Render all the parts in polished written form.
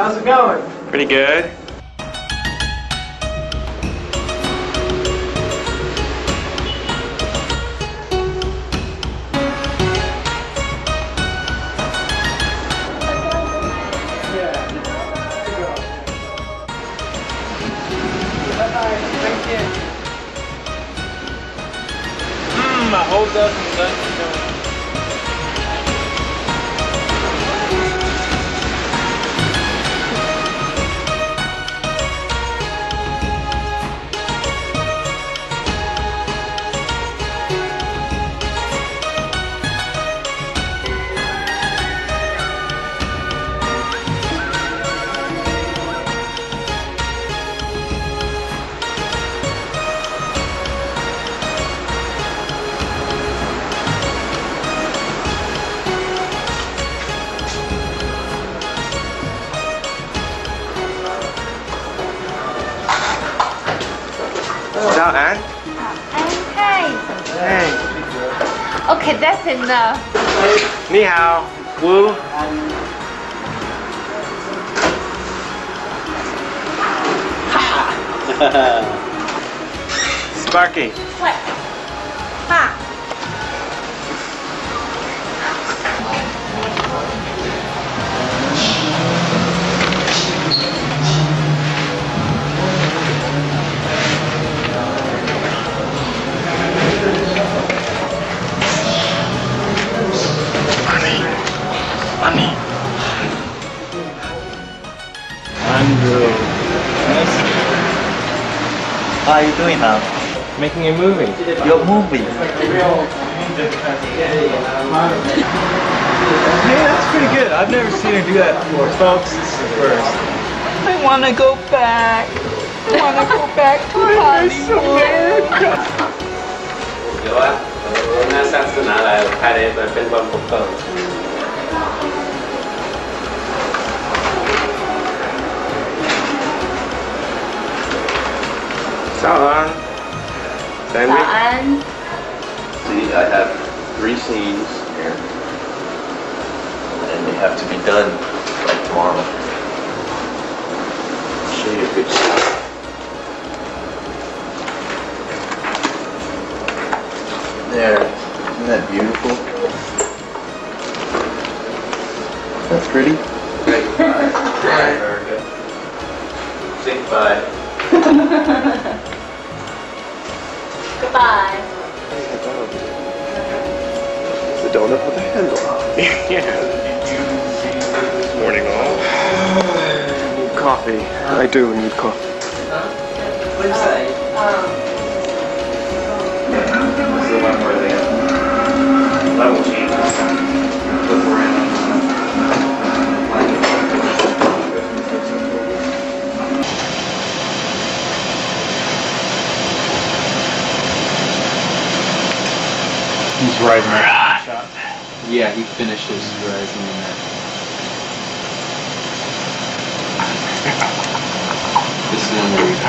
How's it going? Pretty good. My whole dozen lunch going. Chào An. Hi. Hey. Okay, that's enough. Ni hao. Woo. Sparky. What? Ha. Money. Andrew. How are you doing now? Making a movie. Your movie. Hey, that's pretty good. I've never seen her do that before. Folks, this is the first. I want to go back. I want to go back to Hollywood. 有啊，那上次拿来拍了一本灯光不够。 早安。 早安。 See, I have 3 scenes here, and they have to be done by tomorrow. Show you a good shot. There, isn't that beautiful? That's pretty. Great. Very good. Say bye. Goodbye. It's the donut with a handle. Yeah. Morning all. I need coffee. I do need coffee. What do you say? This is the one where they level change this time. Flip around. He's riding that shot. Yeah, he finishes rising in that. This is one where we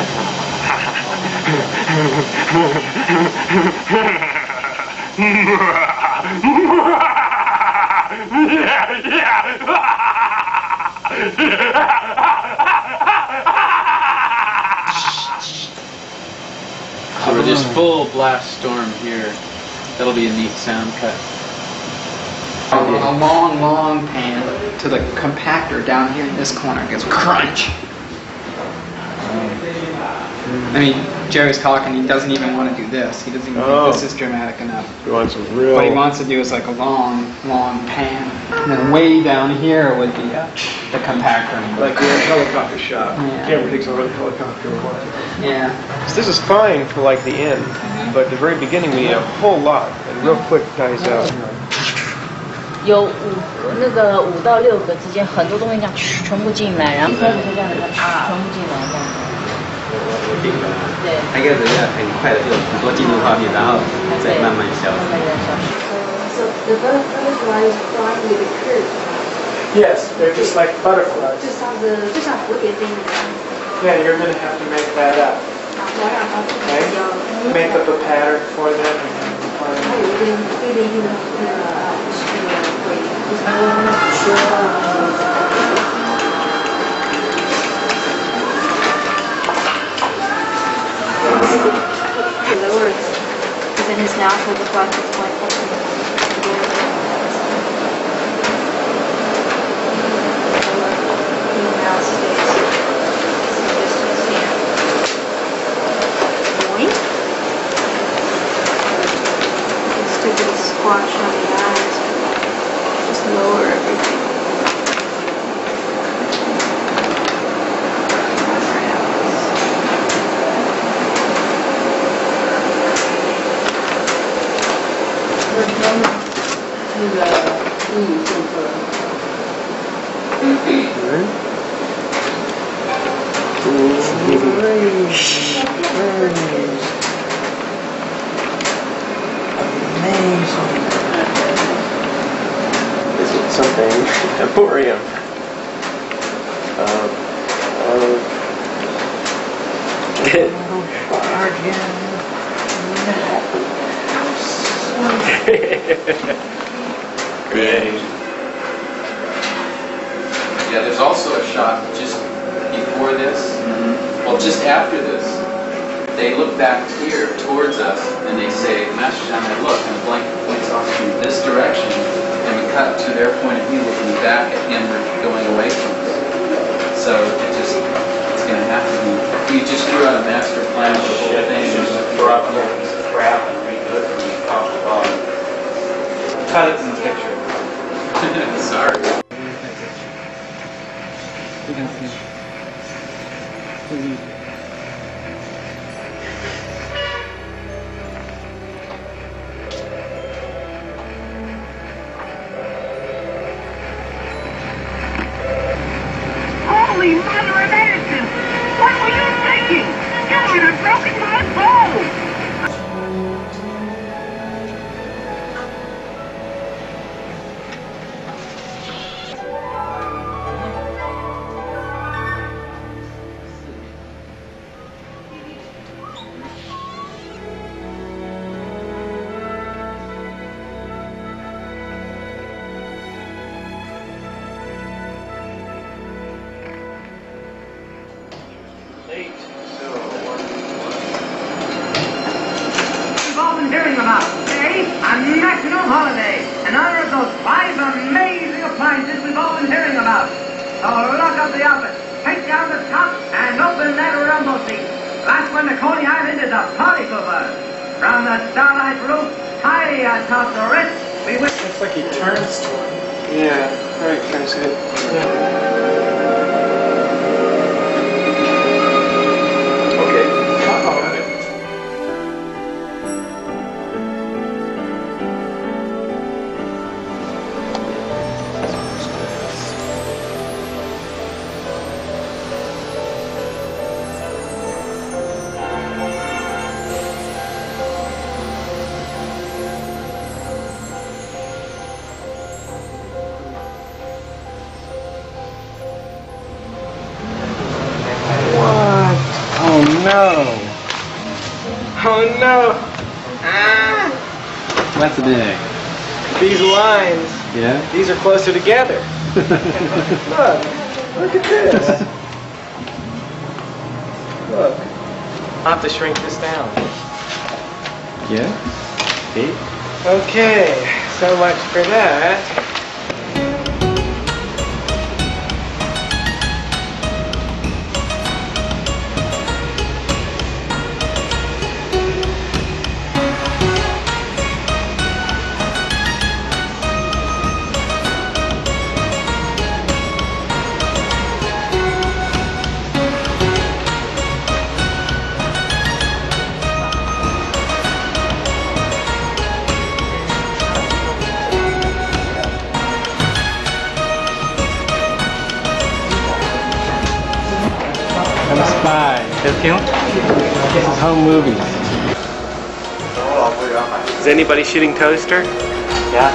So we're just full blast storm here. That'll be a neat sound cut. A long, long pan to the compactor down here in this corner. It goes crunch. I mean, Jerry's talking. He doesn't even want to do this. He doesn't even think this is dramatic enough. He wants some real. What he wants to do is like a long, long pan. And then way down here would be the compactor. Like the helicopter shot. Yeah. Camera takes over the helicopter. Yeah. So this is fine for like the end, but at the very beginning we need a whole lot, and real quick dies out. 有那个5到6个之间，很多东西这样全部进来，然后开始就这样子，全部进来这样子。对。 它应该是要很快的，就很多进入画面，然后再慢慢消失。 So the butterflies fly with the curve. Yes, they're just like butterflies. 就像蝴蝶飞一样。 Yeah, you're going to have to make that up. Okay? Make up a pattern for them. now because the flight is like now stays some distance here. Boink. Stupid squash on the eyes. Just lower everything. Is it something emporium? Great. Yeah, there's also a shot just before this, well, just after this. They look back here towards us and they say, Master Shamai, look, and the blanket points off in this direction, and we cut to their point of view looking back at him going away from us. So it's going to have to be, we just threw out a master plan for the whole thing. Just throw out the whole piece of crap and redo it from the top to bottom. Cut it in the picture. Sorry. Holy Mother of Edison! What were you thinking? You would have broken my bowl! We've all been hearing about today, a national holiday, in honor of those 5 amazing appliances we've all been hearing about. So lock up the office, take down the top, and open that rumble seat. Last one to Coney Island is a party pooper. From the starlight roof, high atop the wrist, we wish... Looks like he turns to him. Yeah, right, turns good. Oh no! Oh no! Ah! That's big. These lines, Yeah? these are closer together. Look at this. Look. I'll have to shrink this down. Yeah? 8? Okay, so much for that. I'm a spy. This is home movies. Is anybody shooting toaster? Yeah.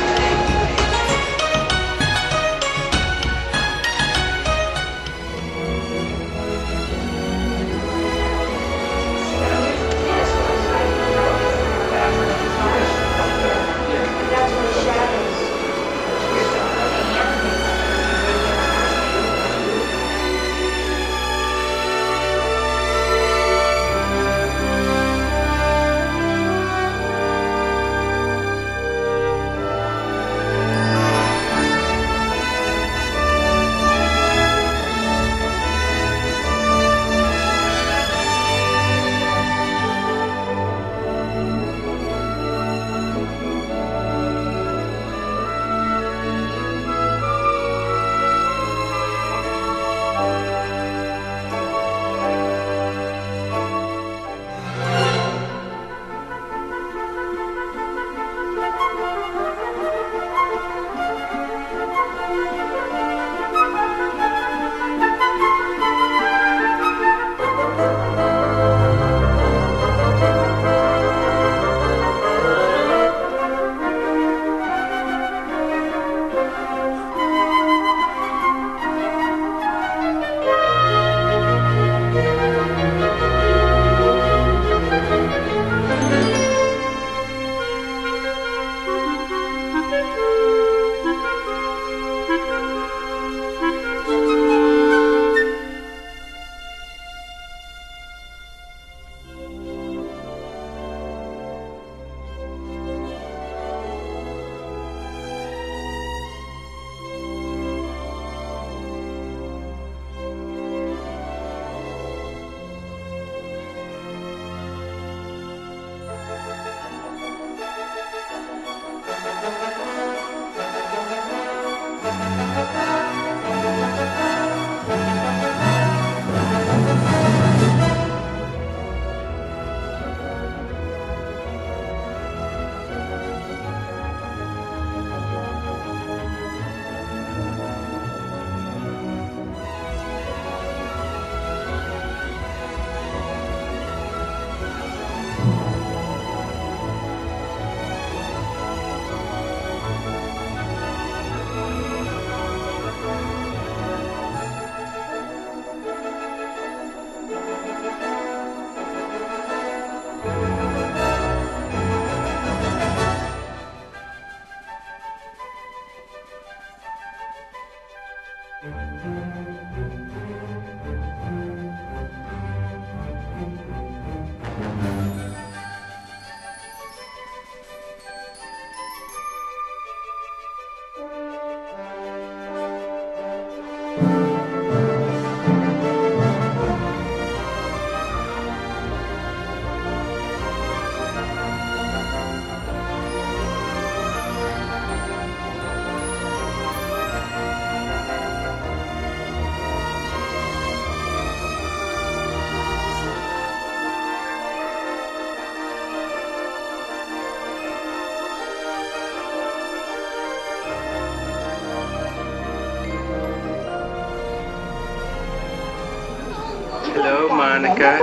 Hello, Monica.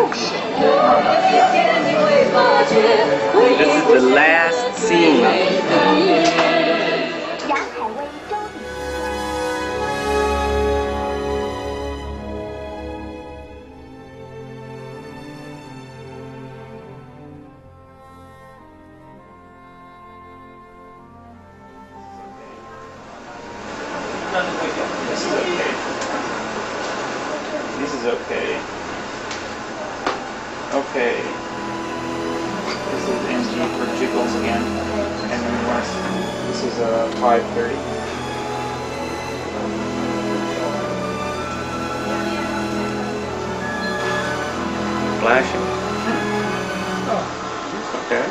This is the last scene. This is okay. This is okay. Okay. This is NG for jiggles again. And then this is 530. Flashing. Okay.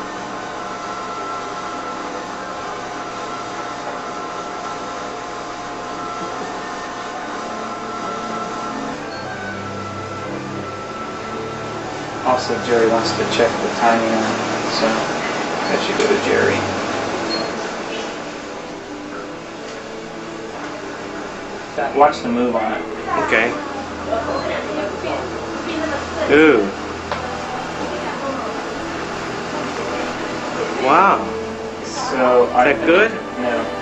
Also, Jerry wants to check the timing on it, so that should go to Jerry. Watch the move on it. Okay. Ooh. Wow. So, Is that good? No.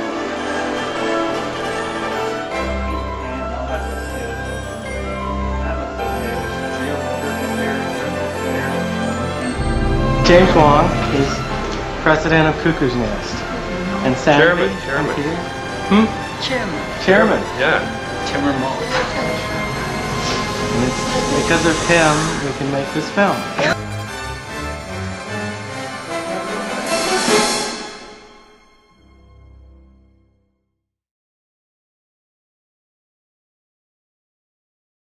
James Wong is president of Cuckoo's Nest. And Sandy. Chairman. Chairman. Yeah. Chairman Mo. And it's because of him we can make this film.